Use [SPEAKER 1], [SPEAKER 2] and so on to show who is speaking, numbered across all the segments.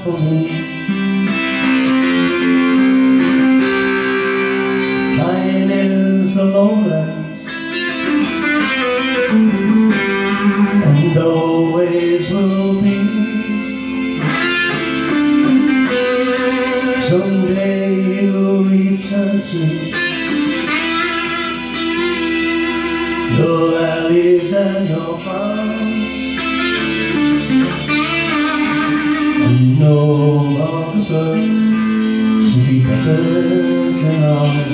[SPEAKER 1] for me. Mine is the lowlands, and always will be. Someday you'll return to your valleys and your farms, and no longer birds to be better than ours.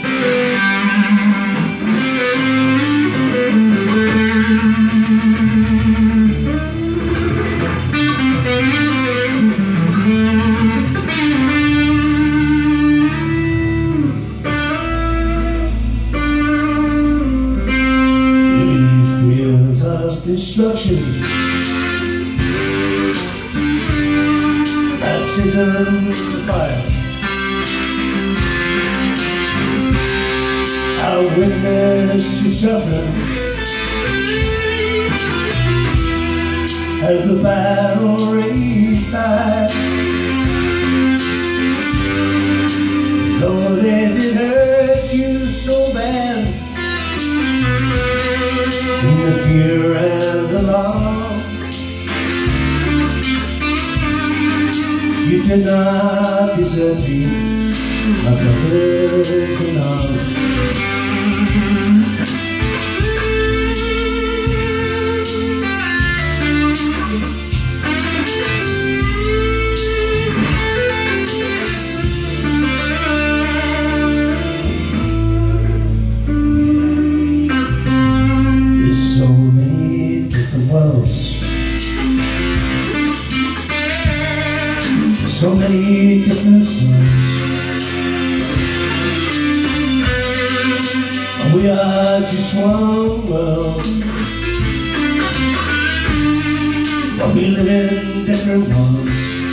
[SPEAKER 1] Destruction, baptism of fire, our witness to suffering as the battle raged high. Though they did hurt you so bad, in the fear and alarm, you did not desert me, my brothers in arms. So many different songs, we are just one world, but we live in different ones.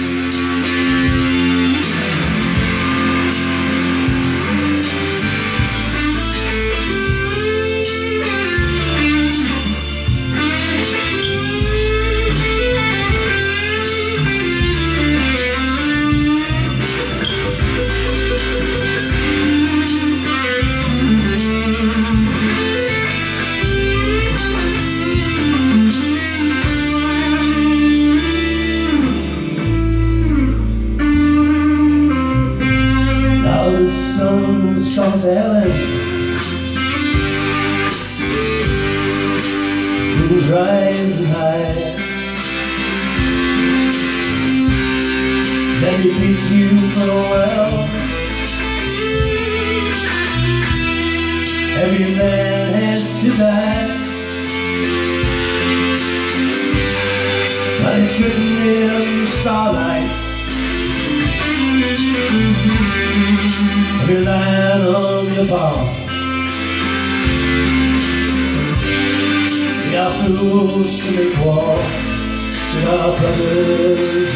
[SPEAKER 1] The sun's gone to heaven, moon's rising high. Let me bid you farewell. Every man has to die, but it's written in the starlight. Every line on your palm. We are fools to make war with our brothers